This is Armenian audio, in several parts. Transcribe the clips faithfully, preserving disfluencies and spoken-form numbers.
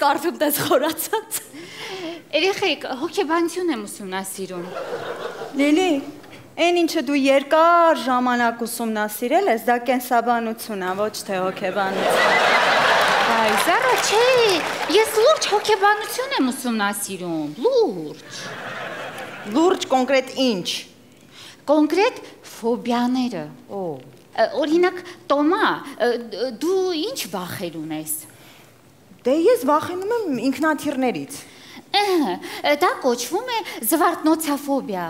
կարվում տես խորացած։ Երեխեք, հոգեբանություն եմ ուսումնասիրում։ Լիլի, այն ինչը դու երկար ժամանակ ուսումնասիրել ես, դա կենսաբանություն է, ոչ թե հոգեբանություն։ Այ, Զարա, չէ, ես լուրջ հոգեբանություն եմ ուսումնասիրում, լուրջ։ Լուրջ կոնկրետ ինչ։ Կոնկրետ ֆոբիաները։ Օրինակ, Տոմա, դու ինչ վախեր ունես։ Դե ես վախենում եմ ինքնաթիռներից։ Դա կոչվում է զվարթնոցաֆոբիա։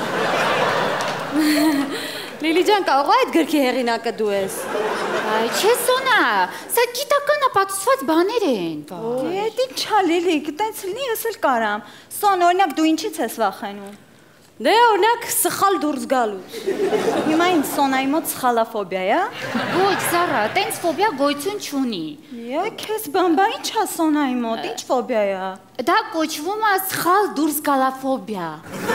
Լիլի ջան, կարող է այդ գրքի հեղինակը դու ես։ Այ, չէ, Սոնա, սա գիտական ապացուցված բաներ են։ Այդ ինչ է, Լիլի, տենց լինի ես էլ կարամ։ Սոն, օրինակ դու ինչից ես վախենում։ Դե օրինակ սխալ դուրս գալուց։ Հիմա ինձ Սոնայի մոտ սխալաֆոբիա է։ Ոչ, Զարա, տենց ֆոբիա գոյություն չունի։ Ե, քեզ բամբա ինչ է Սոնայի մոտ, ինչ ֆոբիա է։ Դա կոչվում է սխալ դուրս գալաֆոբիա։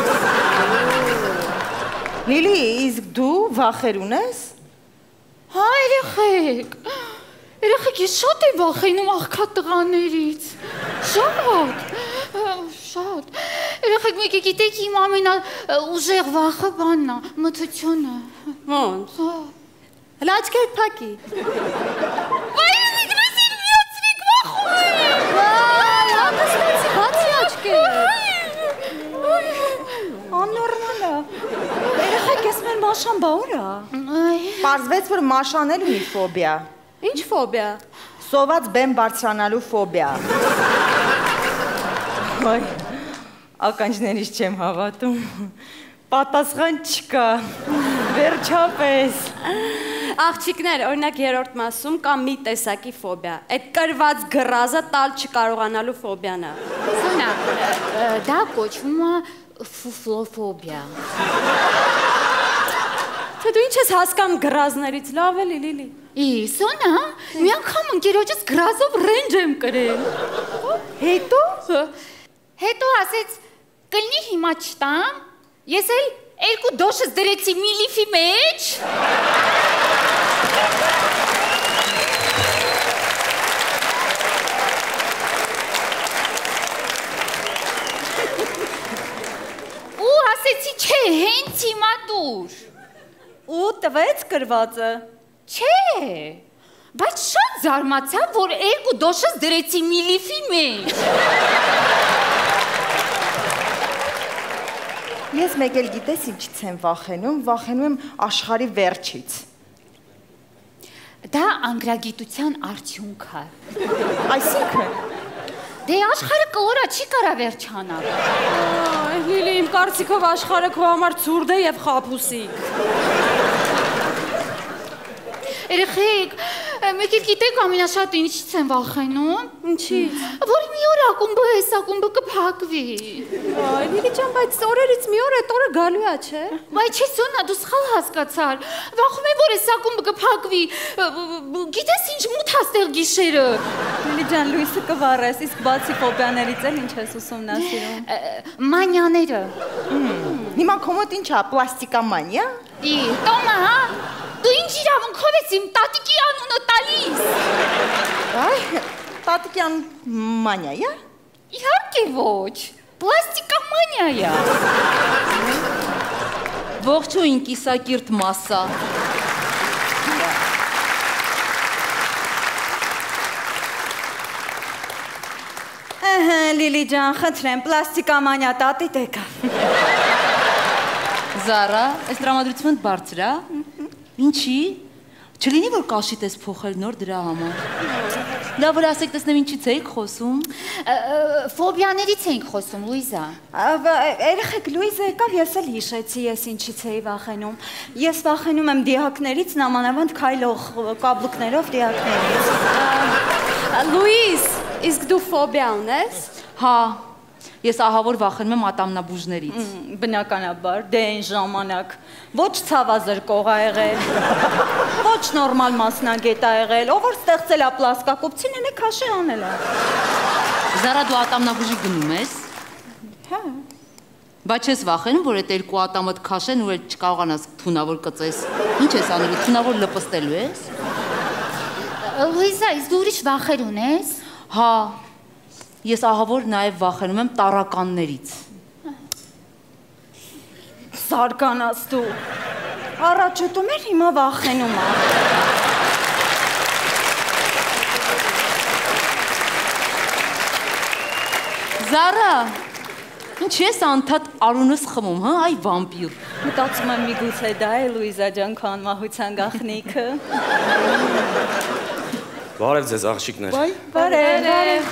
Լիլի, իսկ դու վախեր ունես։ Հա, երեխեք, երեխեք, ես շատ եմ վախենում աղքատ տղաներից, շատ, շատ, երեխեք, մեկ է գիտեք իմ ամենա ուժեղ վախը բանն է, մթությունը։ Ոնց։ Հլա աչքերդ փակի։ Վայ, երեխեք, ես իր միացրիք վախում եմ։ Վայ, հատասկացի, բացի աչքերդ։ Աննորմալ է։ Երեխեք, ես մեր Մաշան բա ուր է։ Պարզվեց, որ Մաշան էլ ունի ֆոբիա։ Ինչ ֆոբիա։ Սոված բեմ բարձրանալու ֆոբիա։ Ոայ, ականջներիս չեմ հավատում։ Պատասխան չկա։ Վերջապես։ Աղջիկներ, օրինակ երրորդ մասում կա մի տեսակի ֆոբիա։ Այդ կրված գրազը տալ չկարողանալու ֆոբիան է։ Սոնա, դա կոչվում է ֆուֆլոֆոբիա։ Թե դու ինչ ես հասկանում գրազներից, լավ էլի, Լիլի։ Ի, Սոնա, մի անգամ ընկերոջս գրազով ռենջ եմ կրել։ Հետո։ Հետո ասեց, կլինի հիմա չտամ, ես էլ երկու դոշս դրեցի մի լիֆի մեջ։ Ու ասեցի, չէ, հենց հիմա դուր։ Ու տվեց կրվածը։ Չէ, բայց շատ զարմացա, որ երկու դոշս դրեցի մի լիֆի մեջ։ Ես մեկ էլ գիտես ինչից եմ վախենում, վախենում եմ աշխարհի վերջից։ Դա անգրագիտության արդյունք է։ Այսինքն Դե աշխարհը կլորա չի կարա վերջանալ։ Լիլի, իմ կարծիքով աշխարհը քո համար ցուրտ է եւ խաբուսիկ։ Երեխեք, մեկ էլ գիտեք ամենաշատ ինչից եմ վախենում։ Ինչից։ Որ մի օր ակումբը էս ակումբը կփակվի։ Այ, Լիլի ջան, բայց օրերից մի օր այդ օրը գալու է, չէ։ Բայց չէ, Սոնա, դու սխալ հասկացար։ Վախում եմ, որ էս ակումբը կփակվի։ Գիտես ինչ մութ աստեղ գիշերը։ Լիլի ջան, լույսը կվառես, իսկ բացի ֆոբիաներից էլ ինչ ես ուսումնասիրում։ Մանյաները։ Հիմա քո մոտ ինչ է, պլաստիկամանիա։ Ի, Տոմա, հա։ Դու ինչ իրավունքով ես իմ տատիկի անունը տալիս։ Այ, տատիկյան մանիա։ Իհարկե ոչ, պլաստիկամանիա։ Ողջույն կիսակիրթ մասսա։ Ահա, Լիլի ջան, խնդրեմ, պլաստիկամանիա տատի տեկա։ Զարա, այս տրամադրությունը բարձր է։ Ինչի։ Չլինի, որ կաշիտ ես փոխել նոր դրա համար։ Լավ, որ ասեք տեսնեմ ինչից էիք խոսում։ Ֆոբիաներից էինք խոսում, Լուիզա։ Երեխեք, Լուիզա եկավ, ես էլ հիշեցի, ես ինչից էի վախենում։ Ես վախենում եմ դիակներից, նամանավանդ քայլող կաբլուկներով դիակներից։ Լուիզ, իսկ դու ֆոբիա ունես։ Հա, ես ահավոր վախենում եմ ատամնաբուժներից։ Բնականաբար, դե այն ժամանակ ոչ ցավազրկող ա եղել, ոչ նորմալ մասնագետ ա եղել, ով որ ստեղծել ա պլաստիկակոպցին, એને քաշի անել ա։ Զարա, դու ատամնաբուժի գնում ես։ Հա։ Բայց ես վախենում, որ այդ երկու ատամդ քաշեն ու էլ չկարողանաս թունավոր կծես։ Ինչ ես անելու, թունավոր լպստելու ես։ Լուիզա, իսկ դու ուրիշ վախեր ունես։ Հա, Ես ահավոր նաև վախենում եմ տարականներից։ Զարգանաս դու։ Առաջ ուտում էր, հիմա վախենում է։ Զարա, ինչ ես անդադ արունս խմում, հա, այ վամպիր։ Մտածում եմ միգուցե դա է Լուիզա ջան քո անմահության գաղտնիքը։ Բարև ձեզ աղջիկներ։ Բարև։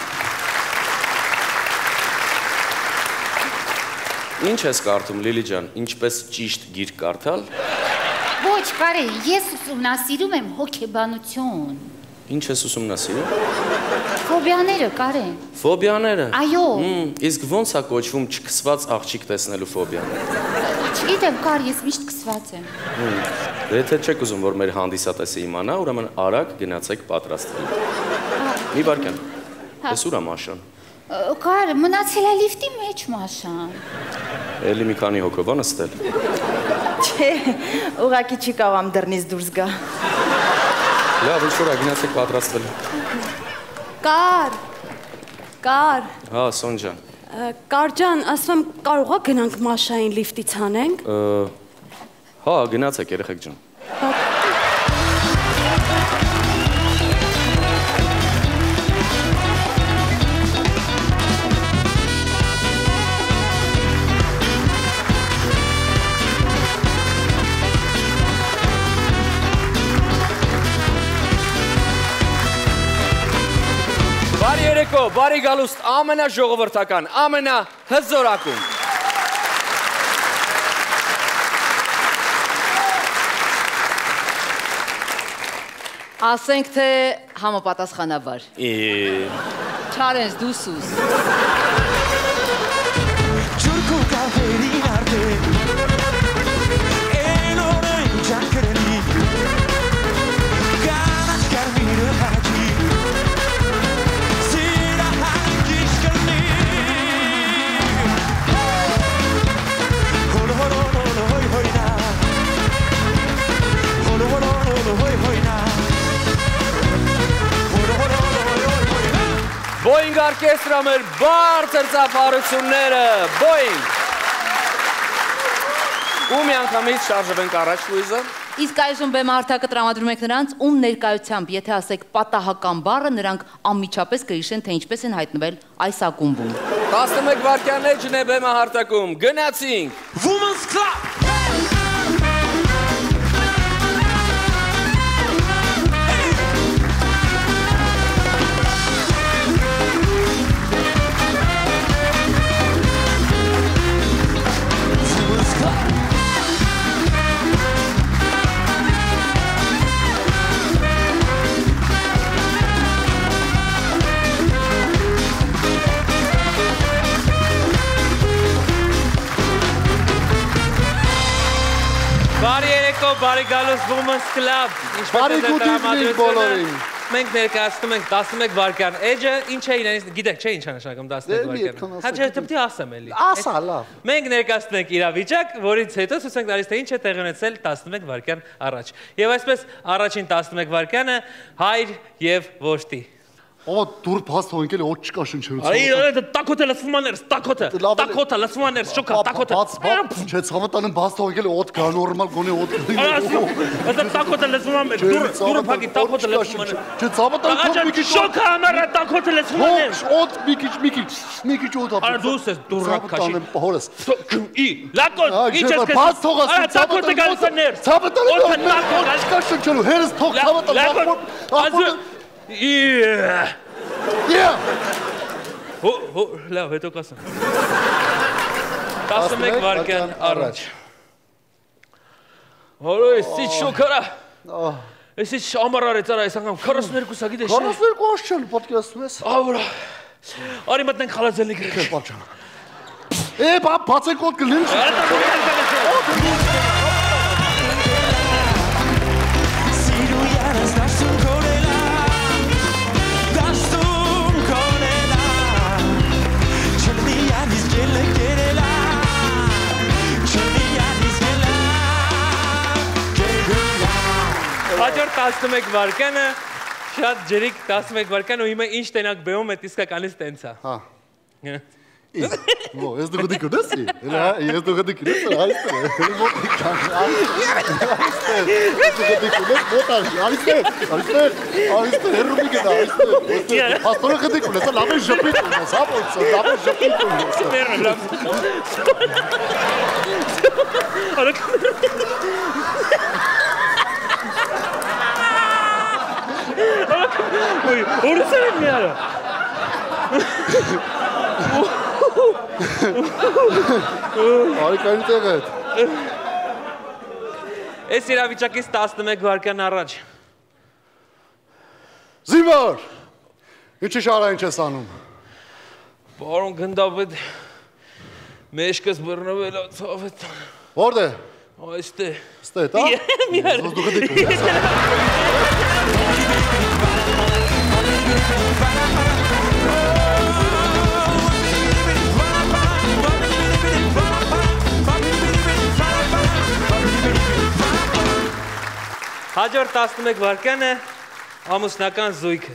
Ինչ ես կարդում, Լիլի ջան, ինչպես ճիշտ գիրք կարդալ։ Ոչ, Կարեն, ես ուսումնասիրում եմ հոգեբանություն։ Ինչ ես ուսումնասիրում։ Ֆոբիաները, Կարեն։ Ֆոբիաները։ Այո։ Իսկ ոնց է կոչվում չքսված աղջիկ տեսնելու ֆոբիան։ Չգիտեմ, Կար, ես միշտ քսված եմ։ Դե եթե չեք ուզում, որ մեր հանդիսատեսը իմանա, ուրեմն արագ գնացեք պատրաստվել։ Մի վարքան։ Ես ուր եմ Մաշան։ Կար, մնացել է լիֆտի մեջ Մաշան։ Էլի մի քանի հոգով ա նստել։ Չէ, ուղղակի չի կարողամ դռնից դուրս գա։ Լավ, ինչ որ է, գնացեք պատրաստվել։ Կար։ Կար։ Հա, Սոն ջան։ Կար ջան, ասում եմ, կարող է գնանք Մաշային լիֆտից հանենք։ Հա, գնացեք երեխեք ջան։ Բարի երեկո, բարի գալուստ, ամենա ժողովրդական, ամենա հզորակում։ Ասենք թե համապատասխանաբար։ Չարենց դու սուս։ Boeing orkestra մեր բարձր ծափարությունները, Boeing։ Ու մի անգամից շարժվենք առաջ, Լուիզա։ Իսկ այժմ բեմահարթակը տրամադրում եք նրանց, ում ներկայությամբ, եթե ասեք պատահական բառը, նրանք անմիջապես կհիշեն, թե ինչպես են հայտնվել այս ակումբում։ տասնմեկ վայրկյան էջն է բեմահարթակում, գնացինք։ Women's Club։ Բարի երեկո, բարի գալուս Women's Club։ Բարի good evening բոլորին։ Մենք ներկայացնում ենք տասնմեկ վայրկյան էջը, ինչ է իրենից, գիտեք, չէ ինչ է նշանակում տասնմեկ վայրկյան։ Հա չէ, դեպի ասեմ էլի։ Ասա, լավ։ Մենք ներկայացնում ենք իրավիճակ, որից հետո ցույց ենք տալիս թե ինչ է տեղի ունեցել տասնմեկ վայրկյան առաջ։ Եվ այսպես առաջին տասնմեկ վայրկյանը հայր եւ որդի։ Ո դուր փաստ հոնքել օդ չկա շնչերից։ Այ տակոթը լսվում աներս, տակոթը։ Տակոթը լսվում աներս, շոկա, տակոթը։ Չէ, ցավատանում փաստ հոնքել օդ կա, նորմալ գոնե օդ։ Այո, տակոթը լսվում ամեր, դուր դուրը փակի, տակոթը լսվում աներ։ Չէ, ցավատանում մի քիչ շոկա ամերը, տակոթը լսվում աներ։ Օդ մի քիչ, մի քիչ, մի քիչ օդ ապա։ Արա դուս ես դուրը քաշի։ Հորս։ Ի, լակոտ, ինչ ես կես։ Փաստ թողած, տակոթը գալիս աներ։ Ցավատանում օդ չկա շնչելու, հերս թող ցավատանում։ Ի Yeah. Հո, հո, լավ, հետո կասեմ։ տասնմեկ վայրկյան առաջ։ Հորո, ես ինչ շոկարա։ Ես ինչ ամառար է ծարա, ես անգամ քառասունուերկու-ա գիտես։ քառասունուերկու աշճան պատկերացնում ես։ Ավրա։ Արի մտնենք խալաձելի գրեք։ Պաչան։ Է, բա, բացեք օդ կլինչ։ Հաջորդ տասնմեկ վայրկյանը Շատ ջերիկ տասնմեկ վայրկյան ու հիմա ինչ տենակ բեում է իսկականից տենց է։ Հա։ Իսկ, ո, ես դու գտի կունես ի։ Ես դու գտի կունես, այստեղ է։ Մոտիկ կան։ Այստեղ։ Դու գտի կունես, մոտար, այստեղ, այստեղ, այստեղ, հերրու մի գնա, այստեղ։ Պաստորը գտի կունես, լավ է ժպիտ ունես, հա, ոնց, լավ է ժպիտ ունես։ Մերն լավ։ Արեք։ Ой, ուրցան մի արա։ Արիկանի տեղ հետ։ Այս իրավիճակից տասնմեկ վայրկյան առաջ։ Զինվոր։ Ինչի շարային չես անում։ Պարոն գնդապետ, մեջքս բռնվել է ցավետ։ Որտե՞։ Այստեղ։ Ստե, տա։ Մի արա։ Դու գտի կունես։ Հաջորդ տասնմեկ վայրկյանը ամուսնական զույգը։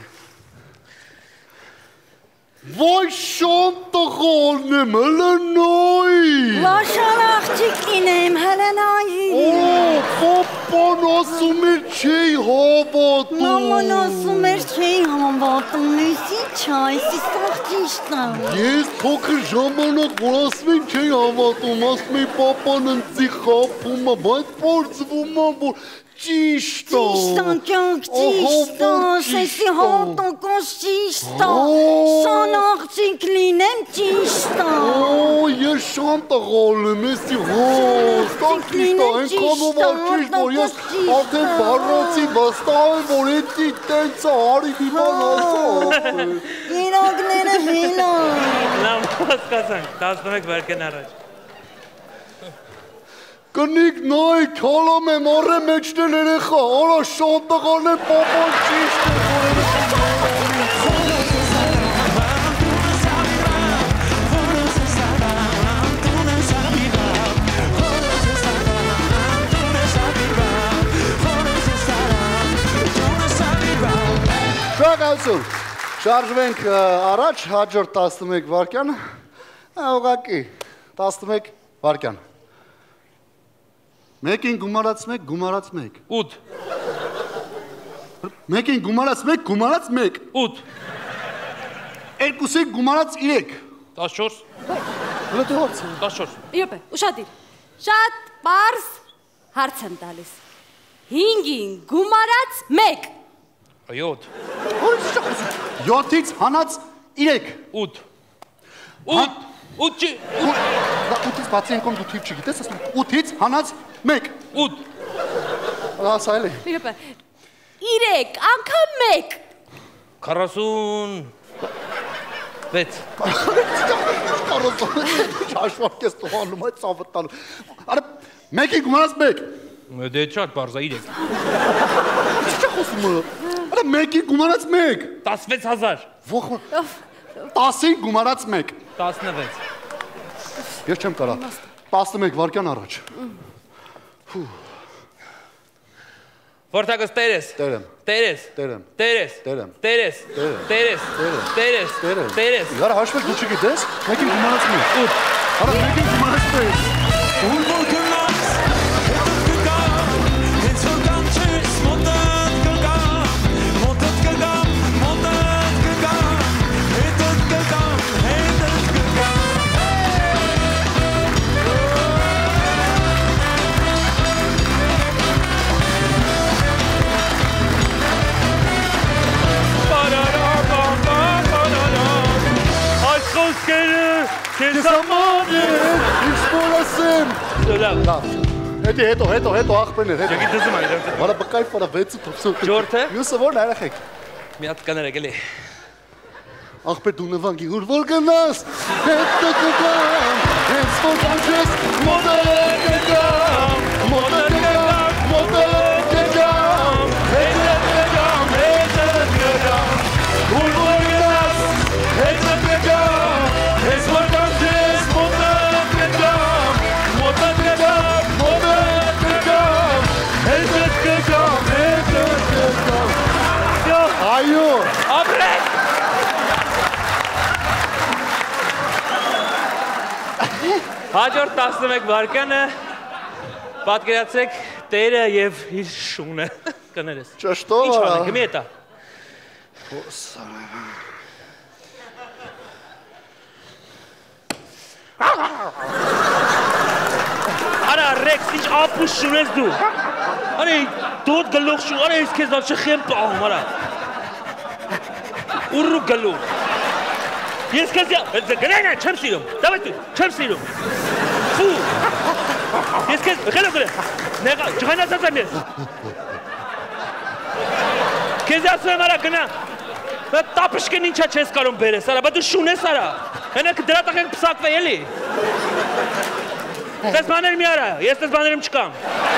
Ոյ շոն տղոլն եմ, հլնոյ։ Լաշան աղջիկ ինեմ, Հելենայի։ Օ, պոպոն ասում էր չի հավատում։ Մաման ասում էր չի հավատում, ես ինչ այս իստեղ ճիշտ է։ Ես փոքր ժամանակ, որ ասում են չի հավատում, ասում են պապան ընձի խապում է, բայց պորձվում է, որ ճիշտ է։ Ճիշտ է, կյանք ճիշտ է, սեսի հատոկոս ճիշտ է, շան աղջիկ լինեմ ճիշտ է։ Օ, ես շան տղալ եմ, եսի հոս, դա ճիշտ է, ենքանով ա ճիշտ, որ ես արդեն բառացի վստահ եմ, որ էդի տենց է, արի մի բան ասա։ Իրակները հելա։ Լավ հասկացանք, տասնմեկ վայրկյան առաջ։ Կնիկ նայ, քալամ եմ, առե մեջնել երեխա, արա շան տղան եմ, պապան ճիշտ է, որ երեխա։ Շնորհակալություն։ Շարժվենք առաջ, հաջորդ տասնմեկ վայրկյան, ուղղակի տասնմեկ վայրկյան։ Մեկին գումարած մեկ, գումարած մեկ։ ութ։ Մեկին գումարած մեկ, գումարած մեկ։ ութ։ Երկուսին գումարած իրեք։ տասնչորս։ Հլը դու հարց։ տասնչորս։ Իոպե, ուշադիր։ Շատ պարզ հարց եմ տալիս։ հինգին գումարած մեկ։ յոթ։ յոթից հանած իրեք։ ութ։ ութ։ ութ չի։ ութից բացի ենքում դու թիվ չգիտես, ասում ութից հանած մեկ։ ութ։ Ասա էլի։ Իոպե, իրեք, անգամ մեկ։ քառասուն վեց։ Շաշվարկ ես տողանում այդ ծավտ տալու։ Արա, մեկին գումարած մեկ։ Դե շատ պարզ է իրեք։ Չի խոսում մը։ Արա, մեկին գումարած մեկ։ տասնվեց հազար։ Տասին գումարած մեկ։ տասնվեց։ Ես չեմ կարա, տասնմեկ վայրկյան առաջ։ Որտակս տերես։ Տերեմ։ Տերես։ Տերեմ։ Տերես։ Տերեմ։ Տերես։ Տերեմ։ Տերես։ Տերեմ։ Տերես։ Տերես։ Իհար հաշվել դու չգիտես, մեկին գումարած մեկ։ Ուտ։ Արա, մեկին գումարած մեկ։ Ուր որ գնաս, հետդ կգամ, հենց որ կանչես, մոտդ կգամ, մոտդ կգամ, մոտդ կգամ, հետդ կգամ, հետդ կգամ։ Այս խոսքերը քեզ Սաման է, ինչ որ ասեմ։ լավ։ Լավ։ Հետի, հետո, հետո, հետո աղբերներ, հետո։ Ջագի դզում այն։ Վարա բկայվ վարա վեցը թոպսու։ Ջորթը։ Յուսը որն այրախեք։ Մի հատ կներեք էլի։ Աղբեր դու նվանգի, ուր որ գնաս, հետը կգամ, հենց որ կանչես, մոտդ կգամ, մոտդ կգամ, մոտդ կգամ, հետը կգամ, հետը կգամ, ուր որ գնաս, հետը կգամ, հենց որ կանչես, մոտդ կգամ, մոտդ կգամ, մոտդ կգամ, հետը կգամ, հետը կգամ։ Հաջորդ տասնմեկ վայրկյանը պատկերացրեք տերը եւ իր շունը կներես։ Ճշտով Ինչ է։ անենք, մի էտա։ Արա Ռեքս, ինչ ապուշ շունես դու։ Արա դոտ գլուխ շուն, արա ես քեզ вообще խեմ պահում, արա։ Ուրու գլուխ։ Ես քեզ գնայնա չեմ սիրում։ Դավայ դու, չեմ սիրում։ Ֆու։ Ես քեզ խելո գնա։ Նեղա, ջղանացած եմ ես։ Քեզ ասում եմ արա գնա։ Բա տապշկեն ինչա չես կարող բերես, արա, բա դու շունես արա։ Հենակ դրա տակ ենք պսակվե էլի։ Տես բաներ մի արա, ես տես բաներում չկամ։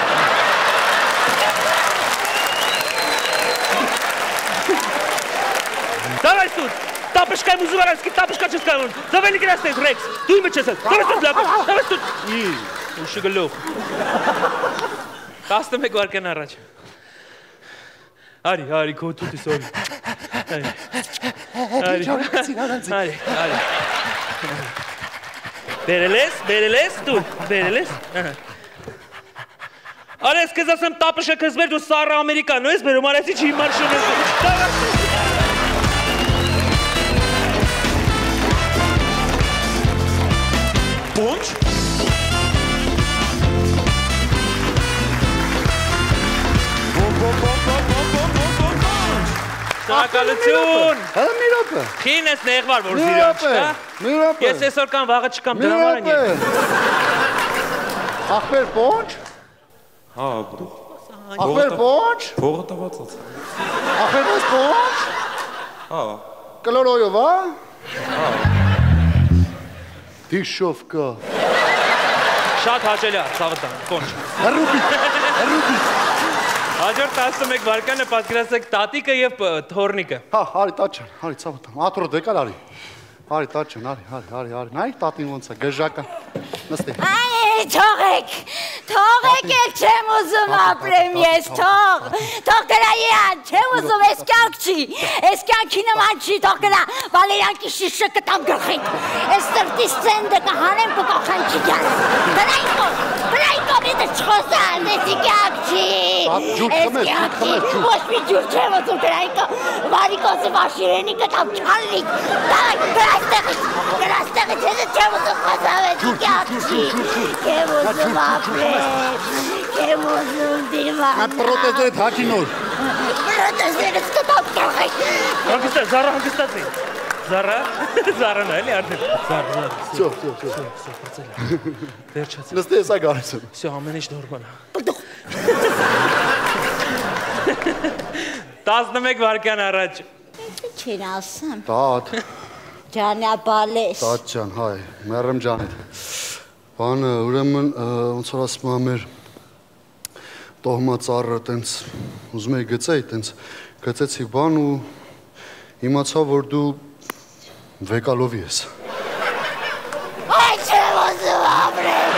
Դավայ սուտ, տապշկա եմ ուզում արասկի, տապշկա չես կարող, զավելի գրաստ ես Ռեքս, դու իմը չես ես, դավայ սուտ լակով, դավայ սուտ։ Ուշի գլուխ։ տասնմեկ վայրկյան առաջ։ Արի, արի, քո տուտիս օրի։ Արի, արի, արի։ Բերել ես, բերել ես, դու, բերել ես։ Արա ես կեզ ասեմ տապշը կեզ բեր դու սառը ամերիկանո ես բերում, արա եսի չի մարշուն ես դու։ Պոնչ։ Շնորհակալություն։ Հələ մի րոպե։ Քին ես նեղվար որ զիրան չկա։ Մի րոպե։ Ես այսօր կան վաղը չկամ դրա համար են։ Ախպեր պոնչ։ Հա, Ախպեր պոնչ։ փողը տված։ Ախպեր պոնչ։ Հա։ Կլորոյով, հա։ Հա։ Դիշովկա։ Շատ հաճելի է, ցավտան, պոնչ։ Հրուպի, հրուպի։ Հաջորդ տասնմեկ վայրկյանը պատկերացրեք տատիկը եւ թորնիկը։ Հա, արի տաչան, արի ցավտան։ Աթորը դեկալ արի։ Արի տաչան, արի, արի, արի, արի։ Նայ տատին ոնց է, գժական։ Նստի։ Այ, թողեք, թողեք եք չեմ ուզում ապրեմ ես, թող, թող գրա իրան, չեմ ուզում, ես կյանք չի, ես կյանքի նման չի, թող գրա, վալերանքի շիշը կտամ գրխին, ես սրտիս ծենդը կհանեմ կկոխան չի գյան, գրայքով, գրայքով ետը չխոսան, ես կյանք չի, ես կյանք չի, ոչ մի ջուր չեմ ուզում գրայքով, վարիկոսը վաշիրենի կտամ չանլիկ, գրաստեղից, գրաստեղից, ես չեմ ուզում խոսավ, ես կյանք չի, չեմ ուզում ապրել, չեմ ուզում դիրվան։ Այդ պրոտեզերդ հաճի նոր։ Պրոտեզերս կտամ կախեք։ Հանգստա, զառը հանգստացի։ Զառը, զառն է, էլի արդեն։ Զառ, զառ։ Всё, всё, всё։ Վերջացի։ Նստի հեսա գալիս եմ։ Всё, ամեն ինչ նորմալ է։ տասնմեկ վայրկյան առաջ։ Ինչ են ասեմ։ Տատ։ Ջանյաբալես։ Տատ ջան, հայ, մեռեմ ջանիդ։ Բանը, ուրեմն, ոնց որ ասում եմ մեր տոհմա ծառը տենց ուզում էի գծեի, տենց գծեցի բան ու իմացա, որ դու վեկալովի ես։ Այ չեմ ուզում ապրել։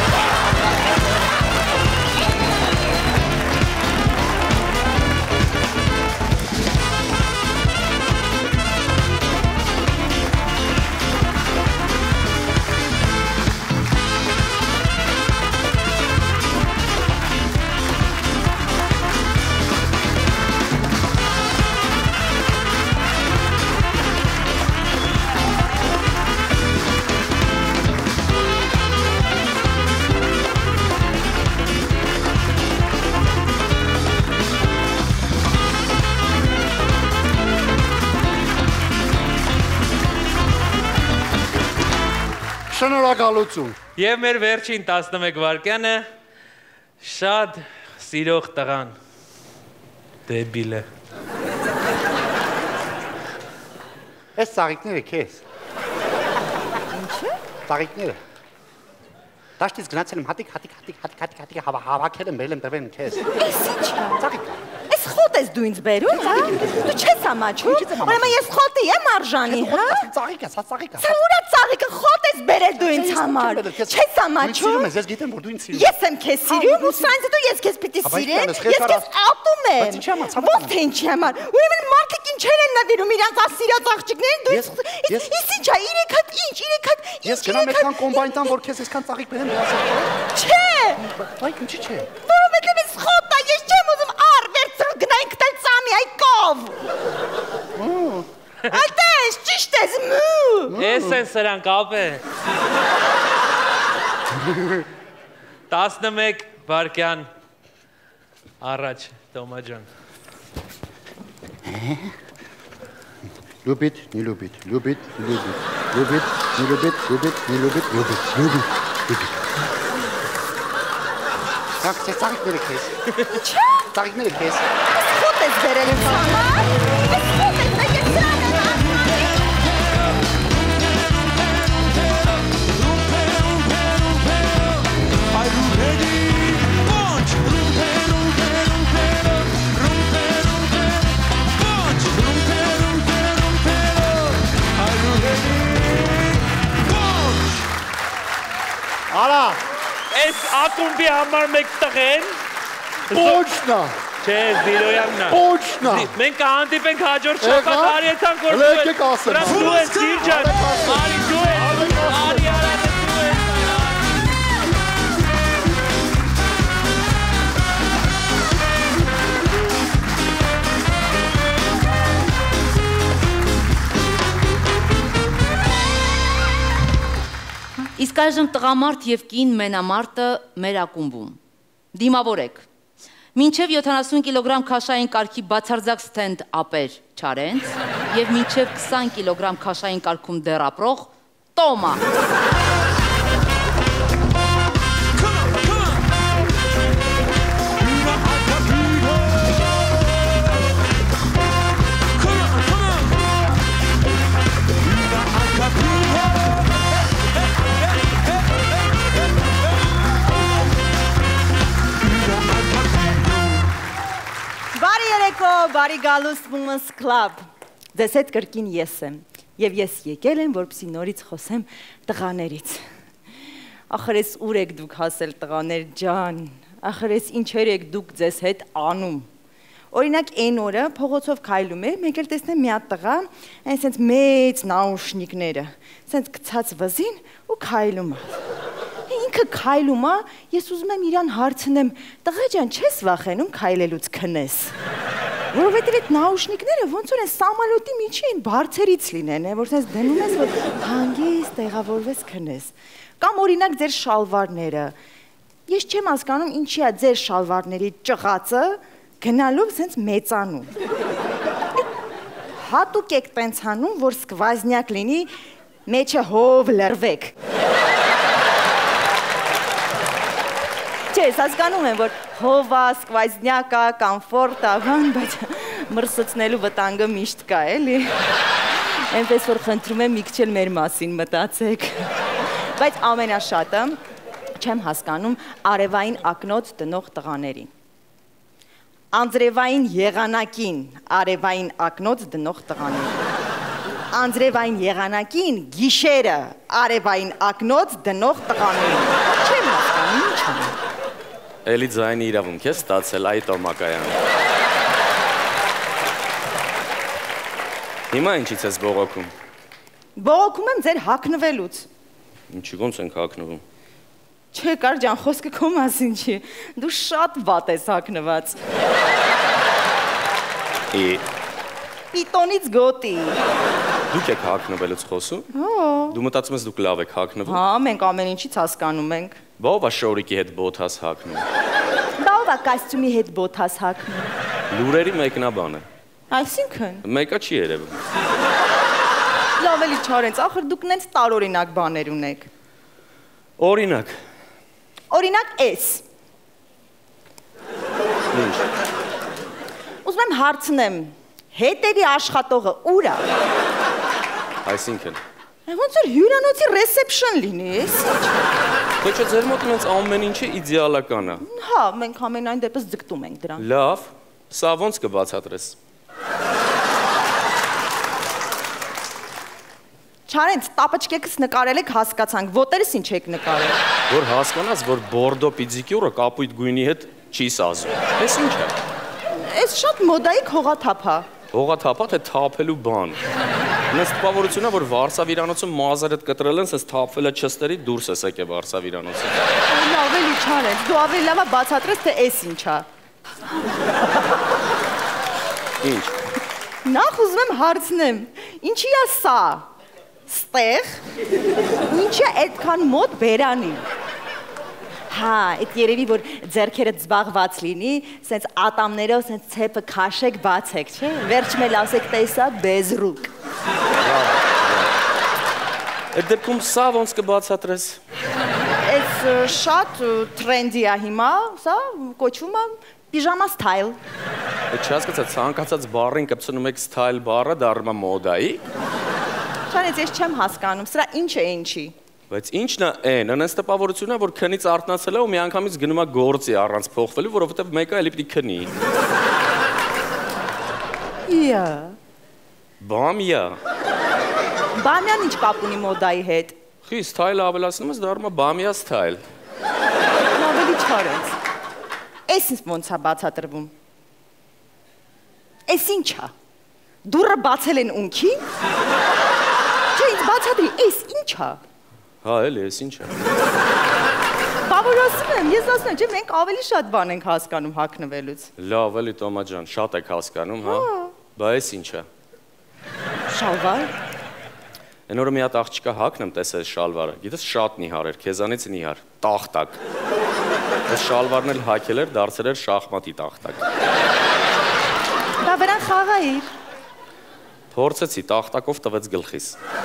Շնորհակալություն։ Եվ մեր վերջին տասնմեկ վայրկյանը շատ սիրող տղան դեբիլը։ Այս ծաղիկները քեզ։ Ինչը։ Ծաղիկները։ Դաշտից գնացել եմ հատիկ, հատիկ, հատիկ, հատիկ, հատիկ, հատիկ, հավաքել եմ, բերել եմ տվել եմ քեզ։ Էս ինչա։ Ծաղիկ։ Էս խոտ ես դու ինձ բերում, հա։ Դու չես ամաչում։ Ուրեմն ես խոտի եմ արժանի, հա։ Ծաղիկ է, սա ծաղիկ է։ Սա ուրա ծաղիկ ծաղիկը խոտ ես բերել դու ինձ համար։ Չես ամաչում։ Սիրում ես, ես գիտեմ, որ դու ինձ սիրում ես։ Ես եմ քեզ սիրում, ու սրանց հետո ես քեզ պիտի սիրեմ։ Ես քեզ ատում եմ։ Բայց ինչի՞ համար, Ո՞նց թե ինչի համար։ Ուրեմն մարդիկ ինչեր են նվիրում իրանց ասիրած աղջիկներին, դու ինձ ինչ է, երեք հատ ինչ, երեք հատ ինչ։ Ես գնամ այդքան կոմբայն տան, որ քեզ այսքան ծաղիկ բերեմ, ասեմ։ Չէ։ Բայց ինչի՞ չէ։ Որովհետև ես խոտ է, ես չեմ ուզում առ վերցրու գնայինք տել ծամի այկով։ Այդպես, ճիշտ ես մու։ Ես են սրանք ապե։ տասնմեկ վարկյան առաջ, Տոմա ջան։ Любит, не любит, любит, не любит, любит, не любит, любит, не любит, любит, любит, любит. Как ты царик мерекես։ Չէ։ Царик мерեկես։ Խոտ ես բերել ինձ համար։ Ես խոտ ես բերել սրանը։ Արա, Այս ակումբի համար մեկ տղեն։ Պոչնա։ Չէ, Զիրոյանն է։ Պոչնա։ Մենք կհանդիպենք հաջորդ շաբաթ արիեցանք որ Եկեք ասեմ։ դու ես Զիր ջան։ Արի դու ես։ Արի արա դու ես։ Իսկ այժմ տղամարդ եւ կին մենամարտը մեր ակումբում։ Դիմավորեք։ Մինչև յոթանասուն կիլոգրամ քաշային կարգի բացարձակ ստենդ ապեր Չարենց եւ մինչև քսան կիլոգրամ քաշային կարգում դեռ ապրող Տոմա։ Բարի գալուս Women's Club։ Ձեզ հետ կրկին ես եմ եւ ես եկել եմ, որպեսզի նորից խոսեմ տղաներից։ Ախր ես ուր եք դուք հասել տղաներ ջան։ Ախր ես ինչեր եք դուք ձեզ հետ անում։ Օրինակ այն օրը փողոցով քայլում եմ, մեկ էլ տեսնեմ մի հատ տղա, այն սենց մեծ նաուշնիկները, սենց գցած վզին ու քայլում է։ Ինքը քայլում է, ես ուզում եմ իրան հարցնեմ, տղա ջան, չես վախենում քայլելուց քնես։ Որովհետև այդ նաուշնիկները ոնց որ են սամալոտի միջին բարձերից լինեն, որ sense դնում ես, որ հանգիստ տեղավորվես քնես։ Կամ օրինակ ձեր շալվարները։ Ես չեմ հասկանում ինչի է ձեր շալվարների ճղածը գնալով sense մեծանում։ Հատուկ եք տենց հանում, որ սկվազնյակ լինի, մեջը հով լրվեք։ Չէ, հասկանում եմ, որ հովա, սկվազնյակա, կամֆորտ, ավան, բայց մրսոցնելու վտանգը միշտ կա, էլի։ Այնպես որ խնդրում եմ մի քիչ էլ մեր մասին մտածեք։ Բայց ամենաշատը չեմ հասկանում արևային ակնոց դնող տղաներին։ Անձրևային եղանակին արևային ակնոց դնող տղաներին։ Անձրևային եղանակին գիշերը արևային ակնոց դնող տղաներին։ Չեմ հասկանում, ինչ եմ։ Էլի ձայնի իրավունք ես ստացել այդ Տոմակայան։ Հիմա ինչից ես բողոքում։ Բողոքում եմ ձեր հագնվելուց։ Ինչի ոնց ենք հագնվում։ Չէ, կար ջան, խոսքը քո մասին չի։ Դու շատ վատ ես հագնված։ Ի Պիտոնից գոտի։ Դուք եք հագնվելուց խոսում։ Հո։ Դու մտածում ես դուք լավ եք հագնվում։ Հա, մենք ամեն ինչից հասկանում ենք։ Բա ով է շորիկի հետ բոթաս հագնում։ Բա ով է կոստյումի հետ բոթաս հագնում։ Լուրերի մեկնաբանը։ Այսինքն։ Մեկը չի երևում։ Լավ էլի Չարենց, ախր դուք նենց տարօրինակ բաներ ունեք։ Օրինակ։ Օրինակ էս։ Ինչ։ Ուզում եմ հարցնեմ, հետևի աշխատողը ուր է։ Այսինքն։ Ոնց որ հյուրանոցի ռեսեպշն լինի, էս ինչ։ Ոչ է ձեր մոտ ինձ ամեն ինչը իդեալական է։ Հա, մենք ամենայն դեպս ձգտում ենք դրան։ Լավ, սա ոնց կբացատրես։ Չարենց, տապաչկեքս նկարել եք, հասկացանք, ոտերս ինչ եք նկարել։ Որ հասկանաս, որ բորդո պիդիկյուրը կապույտ գույնի հետ չի սազում։ Էս ինչ է։ Էս շատ մոդայի հողաթափ է։ Հողաթափա թե թափելու բան։ Նես տպավորությունն է, որ Վարշավիրանոցում մազերդ կտրել են, սենց թափվելը չստերի դուրս ես եկե Վարշավիրանոցից։ Լավ էլի Չարենց, դու ավելի լավ բացատրես, թե էս ինչ է։ Ինչ։ Նախ ուզում եմ հարցնեմ, ինչի է սա։ Ստեղ, ինչի է այդքան մոտ բերանին։ Հա, այդ երևի, որ ձեռքերը զբաղված լինի, սենց ատամներով սենց ցեպը քաշեք, բացեք, չէ՞։ Վերջում էլ ասեք տեսա բեզրուկ։ Այդ դեպքում սա ոնց կբացատրես։ Էս շատ թրենդի է հիմա, սա կոչվում է պիժամա սթայլ։ Այդ չհասկացա, ցանկացած բառին կպցնում եք սթայլ բառը դառնում է մոդայի։ Չանեց, ես չեմ հասկանում, սրա ինչ է ինչի։ Բայց ինչն է այն, անենց տպավորությունն է, որ քնից արթնացել է ու միանգամից գնում է գործի առանց փոխվելու, որովհետև մեկը էլի պիտի քնի։ Իա։ Բամիա։ Բամյան ինչ կապ ունի մոդայի հետ։ Խի, սթայլը ավելացնում ես դառնում է բամիա սթայլ։ Ավելի Չարենց։ Էս ինձ ոնց է բացատրվում։ Էս ինչ է։ Դուրը բացել են ունքին։ Չէ, ինձ բացատրի, էս ինչ է։ Հա, էլի, էս ինչ է։ Բա որ ասում եմ, ես ասում եմ, չէ, մենք ավելի շատ բան ենք հասկանում հագնվելուց։ Լավ, էլի Տոմա ջան, շատ եք հասկանում, հա։ Բա էս ինչ է։ Շալվար։ Այն օրը մի հատ աղջիկա հագնեմ տեսա այս շալվարը։ Գիտես շատ նիհար էր, քեզանից նիհար, տախտակ։ Այս շալվարն էլ հագել էր, դարձել էր շախմատի տախտակ։ Դա վրան խաղայիր։ Փորձեցի, տախտակով տվեց գլխիս։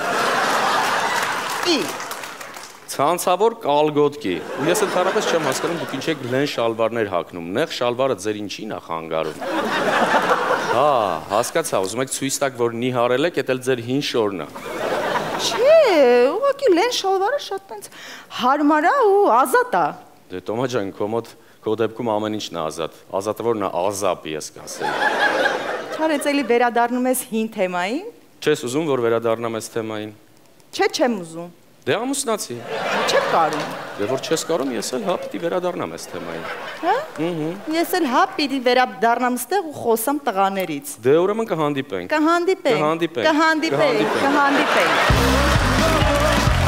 Ի։ Ցանցավոր կալգոտկի։ Ու ես ընդհանրապես չեմ հասկանում դուք ինչ եք լեն շալվարներ հագնում։ Նեղ շալվարը ձեր ինչին է խանգարում։ Հա, հասկացա, ուզում եք ցույց տաք, որ նիհարել եք, դա էլ ձեր հին շորն է։ Չէ, ուղղակի լեն շալվարը շատ տենց հարմար է ու ազատ է։ Դե Տոմա ջան, քո մոտ քո դեպքում ամեն ինչն է ազատ։ Ազատը որն է ազապ ես կասել։ Չարեց էլի վերադառնում ես հին թեմային։ Չես ուզում, որ վերադառնամ այս թեմային։ Չէ, չեմ ուզում։ Դե ամուսնացի։ Չեմ կարում։ Դե որ չես կարում, ես էլ հա պիտի վերադառնամ այս թեմային։ Հա? Ես էլ հա պիտի վերադառնամ ստեղ ու խոսամ տղաներից։ Դե ուրեմն կհանդիպենք։ Կհանդիպենք։ Կհանդիպենք։ Կհանդիպենք, կհանդիպենք։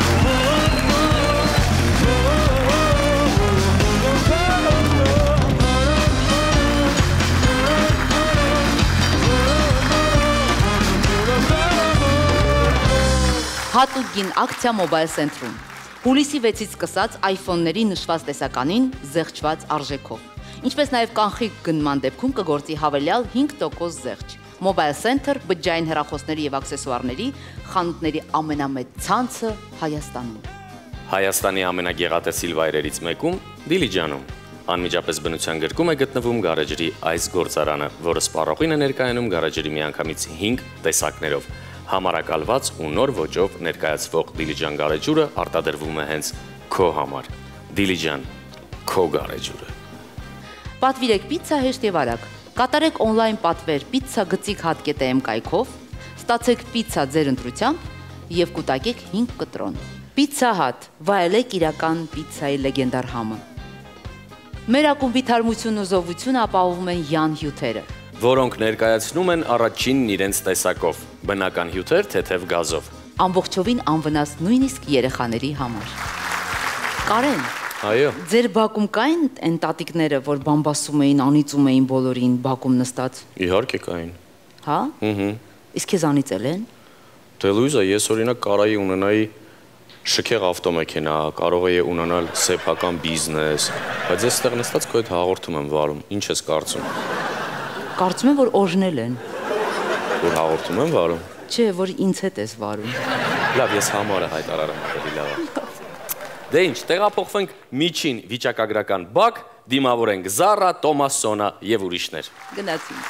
Հատուկ ակցիա Mobile Center-ում։ Հուլիսի վեցից սկսած iPhone-ների նշված տեսականին զեղչված արժեքով։ Ինչպես նաև կանխիկ գնման դեպքում կգործի հավելյալ հինգ տոկոս զեղչ։ Mobile Center բջջային հեռախոսների եւ աքսեսուարների խանութների ամենամեծ ցանցը Հայաստանում։ Հայաստանի ամենագեղատեսիլ վայրերից մեկում Դիլիջանում։ Անմիջապես բնության գրկում է գտնվում գարեջրի այս գործարանը, որը սպառողին է ներկայանում գարեջրի միանգամից հինգ տեսակներով։ Համարակալված ու նոր ոճով ներկայացվող Դիլիջան գարեջուրը արտադրվում է հենց քո համար։ Դիլիջան, քո գարեջուրը։ Պատվիրեք պիցցա հեշտ եւ արագ։ Կատարեք on-line պատվեր pizza gzig hat punkt am կայքով, ստացեք պիցցա ձեր ընտրությամբ եւ կուտակեք հինգ կտրոն։ Pizza Hut, վայելեք իրական պիցցայի լեգենդար համը։ Մեր ակումբի թարմությունն ու զովությունը ապահովում են Յան հյութերը, որոնք ներկայացնում են առաջինն իրենց տեսակով, բնական հյութեր թեթև գազով։ Ամբողջովին անվնաս նույնիսկ երեխաների համար։ Կարեն, այո, ձեր բակում կային այն տատիկները, որ բամբասում էին, անիծում էին բոլորին բակում նստած։ Իհարկե կային։ Հա։ Ահա։ Իսկ քեզանից էլ են։ Դե Լուիզա, ես օրինակ կարայի ունենայի շքեղ ավտոմեքենա, կարող էի ունենալ սեփական բիզնես, բայց ես ստեղ նստած քո հետ հաղորդում եմ վարում։ Ինչ ես կարծում։ Կարծում եմ, որ օրհնել են։ Որ հաղորդում եմ վարում։ Չէ, որ ինձ հետ ես վարում։ Լավ, ես համարը հայտարարեմ, ավելի լավ է։ Դե ինչ, տեղափոխվենք միջին վիճակագրական բակ, դիմավորենք Զարա, Տոմասոնա եւ ուրիշներ։ Գնացինք։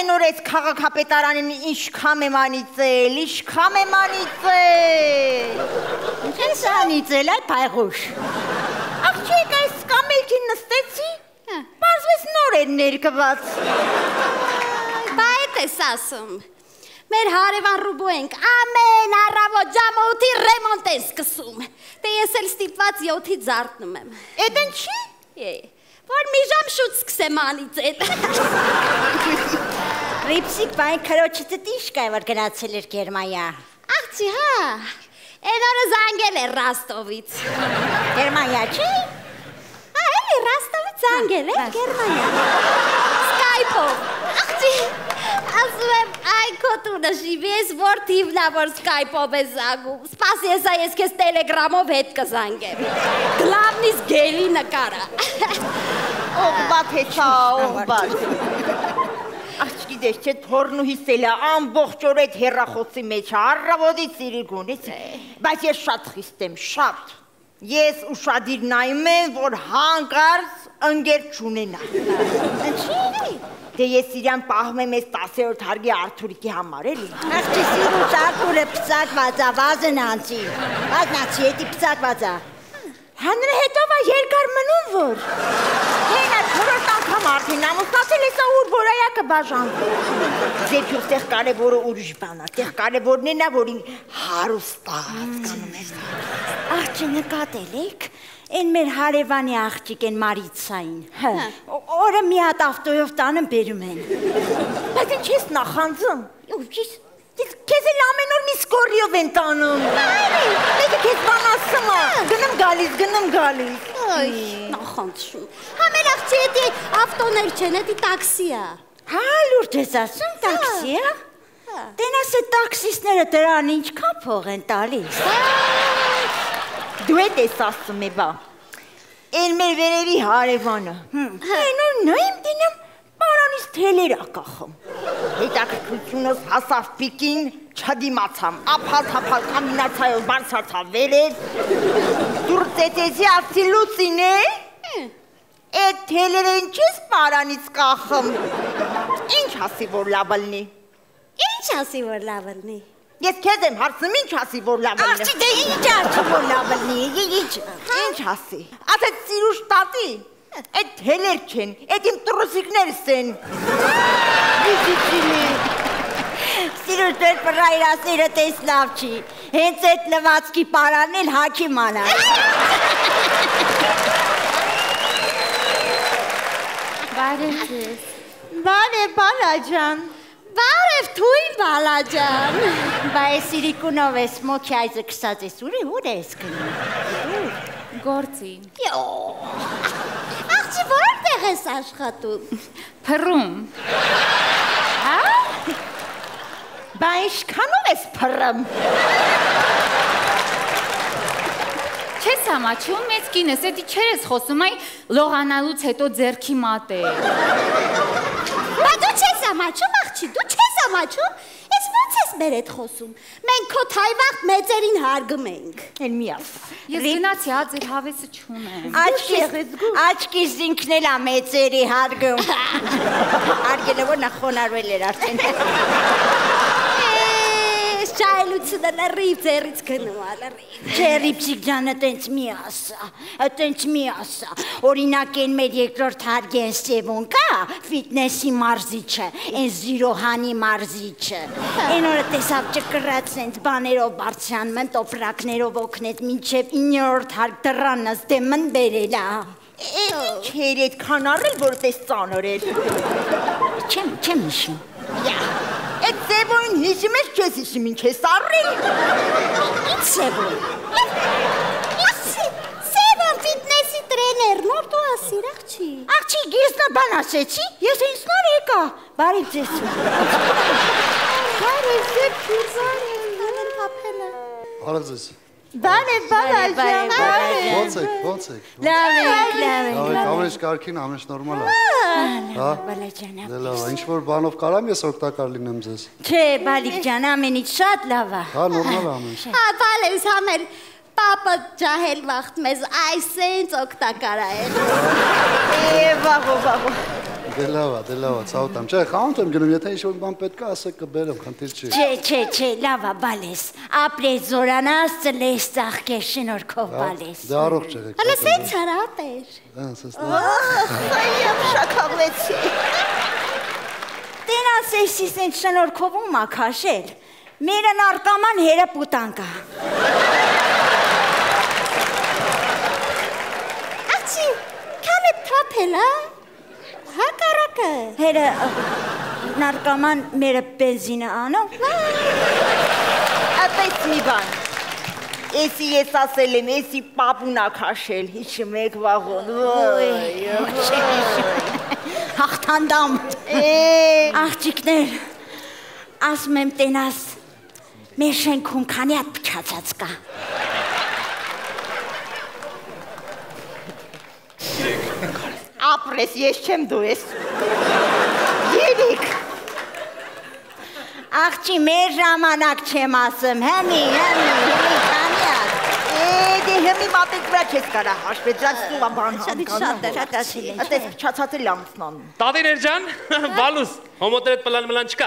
ամեն օր այս քաղաքապետարանին ինչքան եմ անիծել, ինչքան եմ անիծել։ Ինչ ես անիծել, այ փայղուշ։ Աղջիկ, այս կամելքին նստեցի, պարզվեց նոր էր ներկված։ Բա էդ ես ասում։ Մեր հարևան Ռուբու ենք ամեն առավոտ ժամը ութի ռեմոնտ են սկսում։ Դե ես էլ ստիպված յոթից զարթնում եմ։ Էդ ինչի։ Որ մի ժամ շուտ սկսեմ անիծել։ Ռիպսիկ բան քրոջիցը տիշկա է, որ գնացել էր Գերմանիա։ Աղջի, հա, էն օրը զանգել է Ռաստովից։ Գերմանիա չի։ Հա, էլի Ռաստովից զանգել է Գերմանիա։ Սկայպով։ Աղջի, ասում եմ, այ քո տունը շիվի ես, որ թիվնա, որ սկայպով է զանգում։ Սպասի եսա, ես քեզ տելեգրամով հետ կզանգեմ։ Գլավնից գելի նկարա։ Օղբատ հեչա, օղբատ։ Աղջկի դես չէ թորնուհիս էլ է ամբողջ օր այդ հեռախոսի մեջ է, առավոտից իրի գունից, բայց ես շատ խիստ եմ, շատ։ Ես ուշադիր նայում եմ, որ հանկարծ ընկեր չունենա։ Ինչի՞։ Դե ես իրան պահում եմ ես տասերորդ հարգի Արթուրիկի համար, էլի։ Աղջի սիրուց Արթուրը պսակված է, վազն անցի։ Վազն անցի, հետի պսակված է։ Հանրը հետով է երկար մնում, որ։ Հենա թորորդ անգամ արդին ամուսնացել ես ուր որայակը բաժանվում։ Ձեր քյուր տեղ կարևորը ուրիշ բան է, տեղ կարևորն են է, որին հարուստած կանում ես։ Աղջի նկատել եք, են մեր հարևանի աղջիկ են Մարիցային, օրը մի հատ ավտոյով տանը բերում են։ Բայց ինչ ես նախանձում, քեզ էլ ամեն օր մի սկորիով են տանում։ Մեկը քեզ բան ասում է, գնում գալիս, գնում գալիս։ Նախանձում, համեր աղջի էդի ավտոներ չեն, էդի տաքսի է։ Հա, լուրջ ես ասում, տաքսի է։ Տենաս է տաքսիստները դրան ինչքան փող են տալիս։ Դու էդ ես ասում է բա, են մեր վերևի հարևանը, են որ նայմ դինեմ պարանից թելեր ակախում, հետաքրքրությունս հասավ պիկին, չդիմացամ, ափալ-թափալ կամինացայով բարցացավ վերև, դուր ծետեցի ասի լուսին է, էդ թելեր են չես պարանից կախում, ինչ ասի որ լավալնի, ինչ ասի որ լավալնի, Ես քեզ եմ հարցնում ինչ ասի որ լավ է։ Աղջի դե ինչ ասի որ լավ է։ Ինչ ինչ ասի։ Ասեց սիրուշ տատի։ Այդ թելեր չեն, այդ իմ տրուսիկներս են։ Սիրուշ դեր պրայրասիրը տես լավ չի։ Հենց այդ լվացքի պարանն էլ հաքի մանա։ Բարև ձեզ։ Բարև բալաջան։ Բարև թույն բալաջան։ Բա ես իրիկունով ես մոքի այզը կսած ես, ուր է, ուր ես գնում։ Գործի։ Աղջի որտեղ ես աշխատում։ Փռում։ Հա։ Բա ինչքանով ես փռում։ Չես համաչում, մեծ կինս, էդի չեր ես խոսում, այ լողանալուց հետո ձերքի մատ է։ Բա դու չես համաչում, աղջի, դու չես համաչում, ես ոնց ես մեր հետ խոսում, մենք քո թայվաղտ մեծերին հարգում ենք։ Էլ մի ասա։ Ես գնացի, հա, ձեր հավեսը չունեմ։ Աչքիս ինքն էլ է մեծերի հարգում։ Հարգելը որ նա խոնարհվել էր արդեն։ Շայլությունը լրիվ ձերից գնում է, լրիվ։ Չէ, Ռիպսիկ ջանը տենց մի ասա, տենց մի ասա, օրինակ են մեր երկրորդ հարգեն Սևոն կա, ֆիթնեսի մարզիչը, են զիրոհանի մարզիչը, են օրը տեսավ ճկրած սենց բաներով բարձրանում են, տոպրակներով օգնեց, մինչև իններորդ հարկ դրաննս դեմն բերել է։ Ինչ էր էդ քան առել, որ տես ծանր էր։ Չեմ, չեմ հիշում։ Այդ Սևոյին հիշում ես, չես հիշում ինչ ես առել։ Ինչ Սևոյ։ Սևոն ֆիթնեսի տրեներն որ դու ասիր, աղջի։ Աղջի, գիզնա բան ասեցի, ես ինձ նոր եկա։ Բարի ձեզ։ Բարև ձեզ, քիզանին հապելը։ Բարև ձեզ։ Բարև, բալաջան։ Ոնց եք, ոնց եք։ Լավ եք, լավ եք։ Ամեն ինչ կարգին, ամեն ինչ նորմալ է։ Հա, բալաջան։ Դե լավ, ինչ որ բանով կարամ ես օգտակար լինեմ ձեզ։ Չէ, բալիկ ջան, ամեն ինչ շատ լավ է։ Հա, նորմալ է ամեն ինչ։ Հա, բալես համեր պապը ջահել վաղտ մեզ այս սենց օգտակար է։ Է, վաղո, վաղո։ դե լավ է, դե լավ է, ցավոտամ։ Չէ, խանութ եմ գնում, եթե ինչ-որ բան պետք է, ասեք կբերեմ, խնդիր չի։ Չէ, չէ, չէ, լավ է, բալես։ Ապրես զորանաս, ծլես ծաղկեր, շնորհքով բալես։ Դե առողջ եղեք։ Հələ սենց հարատեր։ Այո, շաքավեցի։ Տենաս էսի սենց շնորհքով ու մաքաշել։ Մերը նարկաման հերը պուտանկա։ Աղջի, քան է թափել, հա? Հակառակը։ Հերը նարկաման մերը բենզինը անով։ Ատես մի բան։ Էսի ես ասել եմ, էսի պապունա քաշել, հիշում եք վաղոն։ Հաղթանդամ։ Աղջիկներ, ասում եմ տենաս, մեր շենքում քանի հատ փչացած կա։ Ապրես, ես չեմ դու ես։ Երիք։ Աղջի, մեր ժամանակ չեմ ասում, հեմի, հեմի, հեմի, քանի հատ։ Դե հեմի մատեք վրա չես կարա հաշվեց, ձած սուվա բան Շատ շատ է, շատ ասիլ են։ Ատես փչացած էլ ամսնանում։ Տատիներ ջան, բալուս, հոմոտերդ պլան մլան չկա։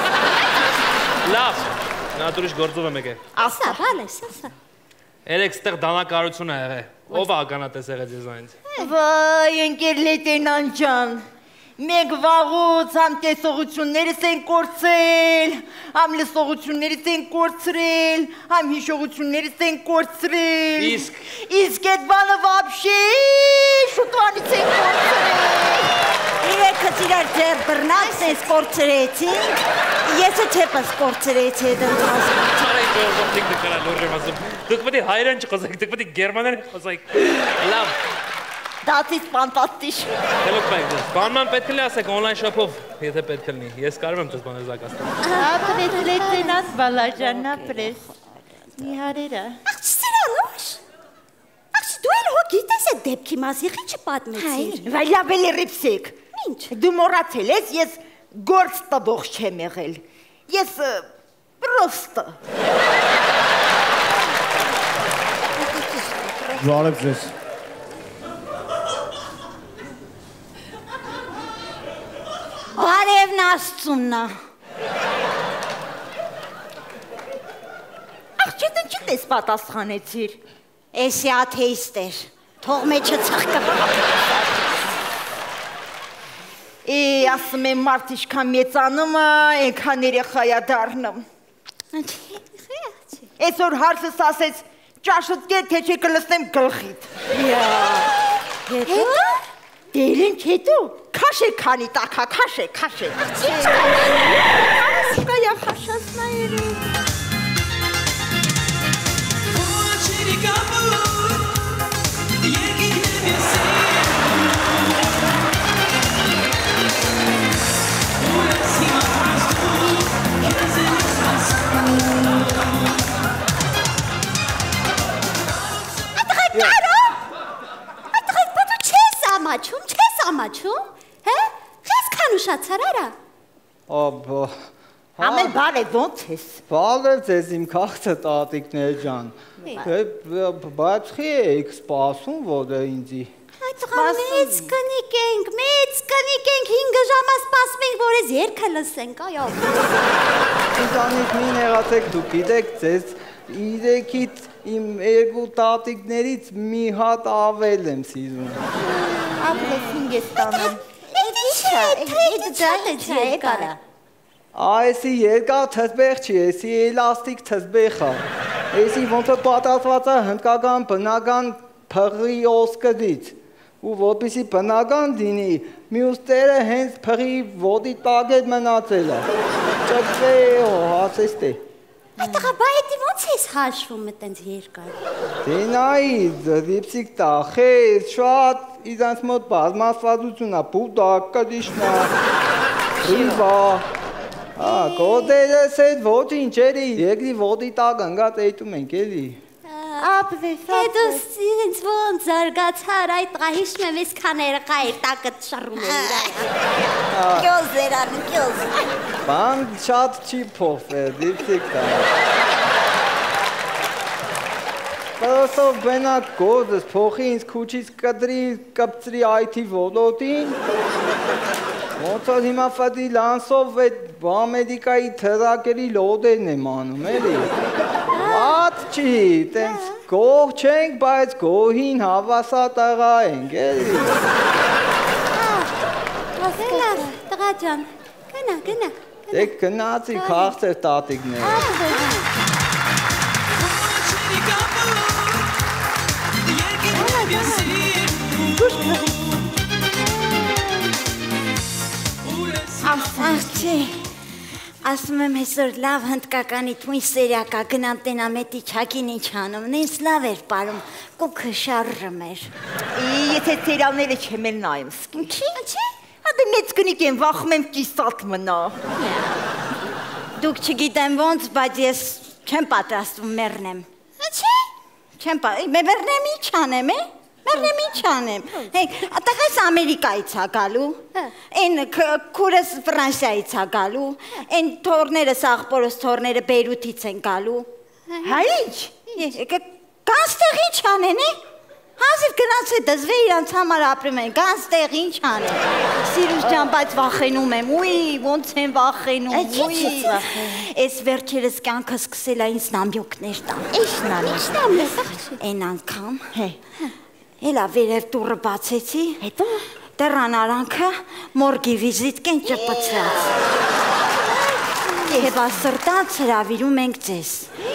Լավ, նա դուրիշ գործով եմ եկել։ Ասա, բալես, ասա։ Երեք ստեղ դանակարություն է եղել։ Ով է ականատես եղել ձեզ այնց։ Վայ, ընկեր լեյտենանտ ջան, մենք վաղուց համ տեսողություններս են կորցրել, համ լսողություններս են կորցրել, համ հիշողություններս են կորցրել։ Իսկ Իսկ այդ բանը վաբշե շուտվանից են կորցրել։ Իրեքս իրար ձեր բռնած ես կորցրեցինք, եսը չեպս կորցրեց հետ ընթացքում։ Չարեք ողջիկ դկարա լուրջ եմ ասում։ Դուք պետք է հայերեն չխոսեք, դուք պետք է գերմաներեն խոսեք։ Լավ։ Դատից պանտաստիշ։ Հելոք պայք դες։ Բանման պետք է ասեք on-line shop-ով, եթե պետք է լինի։ Ես կարող եմ դες բաներ զակաստել։ Ապրես լեյտենանտ Բալաջան, ապրես։ Մի հարերա։ Աղջի սրանոש։ Աղջի դու էլ հո գիտես այդ դեպքի մասի ինչ պատմեցիր։ Վայլաբելի ռիպսիկ։ Ինչ։ Դու մոռացել ես, ես գործ տվող չեմ եղել։ Ես պրոստը։ Ժարեք ձեզ։ Արևն աստծուննա։ Աղջի դու չի դες պատասխանեցիր։ Էսի աթեիստ էր, թող մեջը ծաղկը։ Է, ասում եմ մարդ իշքան մեծանում է, ենքան երեխայա դառնում։ Այսօր հարցս ասեց, ճաշուտ կեր, թե չի կլսնեմ գլխիդ։ Հետո։ Դերին չետո, քաշեք քանի տակա, քաշեք, քաշեք։ Կայա խաշասնայերի։ Ամաչում, չես ամաչում, հե? Խես քան ուշացար արա։ Աբա։ Ամեն բար է ոնց ես։ Բալեր ձեզ իմ քաղցը տատիկներ ջան։ Բայց խի եք սպասում, որ ինձի։ Այդղա մեծ կնիկ ենք, մեծ կնիկ ենք, հինգ ժամա սպասում ենք, որ ես երկը լսենք, այո։ Ինձանից մի նեղացեք, դուք գիտեք, ձեզ իրեքից իմ երկու տատիկներից մի հատ ավել եմ սիրում։ Ապրես ինգ ես տանում։ Էդի չէ, էդի չէ, չէ, կարա։ Այսի երկար թզբեղ չի, այսի էլաստիկ թզբեղ է։ Այսի ոնց է պատասված է հնդկական բնական փղի ոսկրից։ Ու որպեսի բնական դինի, մյուսները հենց փղի ոտի տակ է մնացել է։ Ճկվե հո, հասեստ է։ Այդղա բա էդի ոնց ես հաշվում է տենց երկար։ Դե նայի, դիպսիկ տա, խես, շատ իզանց մոտ բազմասվածություն է, բուդակ, կդիշնա, ռիվա, կոդերս էդ ոչինչ էլի, երկրի ոտի տակ ընգած էյտում ենք էլի։ Ապրես, Հետո ինձ ոնց զարգացար, այդ տղա հիշում եմ ես քան երեխա էր տակը շռում էր իրար։ Գյոզ երան, գյոզ։ Բան շատ չի փոխվել, դիպսիկ տա։ Պրոսով բենակ գոզս փոխի ինձ քուչից կդրի կպծրի այթի ոլոտին։ Ոնց որ հիմա ֆադի լանսով այդ բամեդիկայի թրակերի լոդերն եմ անում, էլի։ Ատ չի, տենց գող չենք, բայց գոհին հավասա տղա ենք, էլի։ Ասելավ, տղա ջան, գնա, գնա։ Դե գնացի քաղցեր տատիկներ։ Աղջի, ասում եմ այսօր լավ հնդկականի թույն սերյակա գնամ տենամետի չակին ինչ անում, նենց լավ էր պարում, կուքը շարժում էր։ Եթե ծերավները չեմ էլ նայում, սկի։ Չի, հատե մեծ կնիկ եմ, վախում եմ կիսատ մնա։ Դուք չգիտեմ ոնց, բայց ես չեմ պատրաստվում մեռնեմ։ Չի, չեմ պատրաստվում, մեռնեմ ինչ անեմ, է։ Մեռնեմ ինչ անեմ։ Հեյ, տղաս Ամերիկայից ա գալու, են քուրս Ֆրանսիայից ա գալու, են թորներս աղբորս թորները Բեյրութից են գալու։ Հա ինչ։ Կանստեղ ինչ անեն, է։ Հազիվ գնաց է դզվե իրանց համար ապրում են, կանստեղ ինչ անեն։ Սիրուս ջան, բայց վախենում եմ, ուի, ոնց են վախենում, ուի։ Էս վերջերս կյանքը սկսել է ինձ նամյոկներ տան։ Ինչ նամյոկ, աղջի։ Են անգամ, Էլա վերև տուրը բացեցի, հետո դեռան արանքը մորգի վիզիտ կեն ճպծրած։ Եվ ասրտած հրավիրում ենք ձեզ։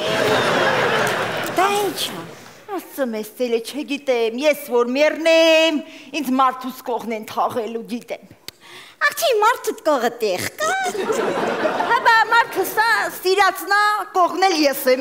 Դա ինչ է։ Ասում ես տելը չգիտեմ, ես որ մերնեմ, ինձ մարդուս կողն են թաղելու գիտեմ։ Աղջի մարդուտ կողը տեղ կա։ Հաբա մարդուս սիրացնա կողնել ես եմ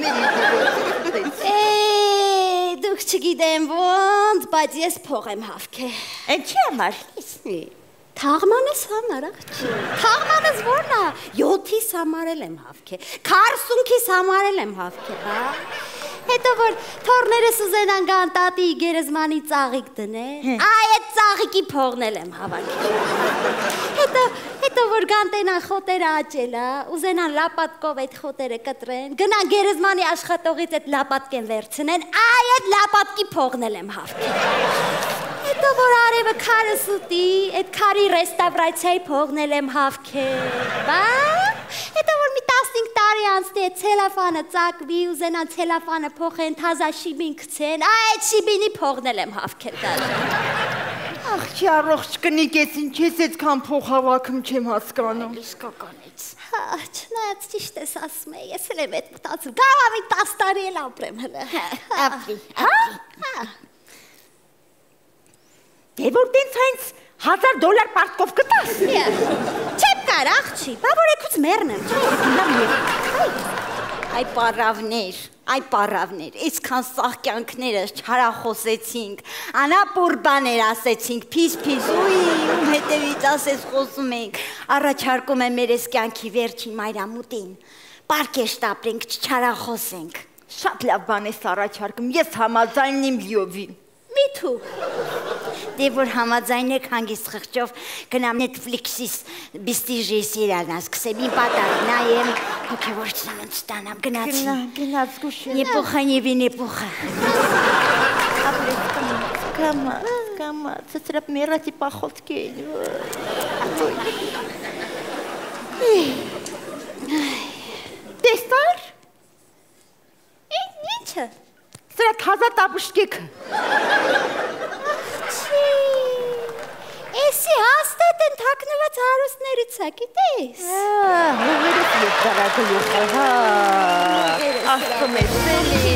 Դուք չգիտեմ ոնց, բայց ես փող եմ հավքե։ Են չի համար։ Թաղմանս համար, աղջի։ Թաղմանս որն է։ յոթիս համար էլ եմ հավքե։ քառսունքիս համար էլ եմ հավքե, հա։ Հետո որ թորներս ուզենան գան տատի գերեզմանի ծաղիկ դնել, այ այդ ծաղիկի փողն էլ եմ հավաքել։ Հետո հետո որ գան տենան խոտերը աճելա, ուզենան լապատկով այդ խոտերը կտրեն, գնան գերեզմանի աշխատողից այդ լապատկեն վերցնեն, այ այդ լապատկի փողն էլ եմ հավաքել։ Հետո որ արևը քարը սուտի, այդ քարի ռեստավրացիայի փողն էլ եմ հավաքել։ Բա հետո որ մի տասնհինգ տարի անցնի այդ ցելոֆանը ծակվի, ուզենան ցելոֆանը փոխեն, թազա շիբին գցեն, այդ շիբինի փողն էլ եմ հավաքել դաժե։ Աղջի առողջ կնիկ ես, ինչ ես այդքան փող հավաքում չեմ հասկանում։ Իսկականից։ Հա, չնայած ճիշտ ես ասում է, ես էլ եմ այդ մտածում, կարող եմ տասը տարի էլ ապրեմ հլը։ Ապրի, ապրի։ Դե որ տենց հենց հազար դոլար պարտքով կտաս։ Չեմ կար, աղջի, բա որ եկուց մեռնեմ։ Այ պարավներ, այ պարավներ, այսքան սաղ կյանքներս չարախոսեցինք, անապուր բաներ ասեցինք, փիս-փիս, ուի, ում հետևից ասես խոսում ենք, առաջարկում եմ մեր այս կյանքի վերջին մայրամուտին, պարկեշտ ապրենք, չարախոսենք։ Շատ լավ բան ես առաջարկում, ես համաձայն եմ լիովին։ Միթու։ Դե որ համաձայնեք հանգիստ խղճով գնամ Netflix-ից բիստիժի սիրալն ասկսեմ, իմ պատար նայեմ, հոգևոր ծնունդ ստանամ, գնացի։ Գնաց գուշը։ Նեպուխը նևի նեպուխը։ Կամա, կամա, ծծրապ մերատի պախոտք են։ Տեսար։ Ինչը։ Սրա թազա տապուշկեքը։ Էսի հաստատ են թակնված հարուստներից է, գիտես։ Հողերս և տարակը յոխը, հա, ասում ես էլի։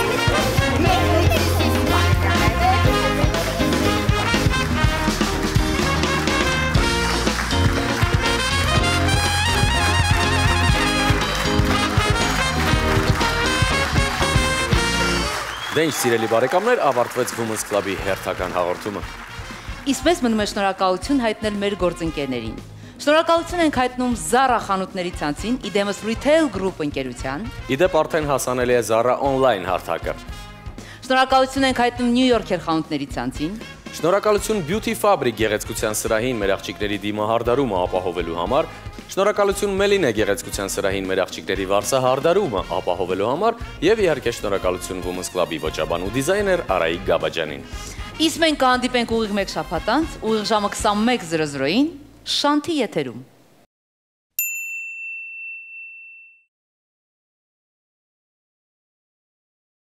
Դե ինչ սիրելի բարեկամներ, ավարտվեց Women's Club-ի հերթական հաղորդումը։ Իսպես մնում է շնորհակալություն հայտնել մեր գործընկերներին։ Շնորհակալություն ենք հայտնում Zara խանութների ցանցին, իդեմս Retail Group ընկերության։ Իդեպ արդեն հասանելի է Zara on-line հարթակը։ Շնորհակալություն ենք հայտնում New Yorker խանութների ցանցին։ Շնորհակալություն Beauty Fabric գեղեցկության սրահին մեր աղջիկների դիմահարդարումը ապահովելու համար։ Շնորհակալություն Meline գեղեցկության սրահին մեր աղջիկների վարսահարդարումը ապահովելու համար եւ իհարկե շնորհակալություն Women's Club-ի ոճաբան ու դիզայներ Արայիկ Գաբաջանին։ Իսկ մենք կհանդիպենք ուղիղ մեկ շաբաթ անց, ուղիղ ժամը քսանմեկ զրո զրոին։ Շանթի եթերում։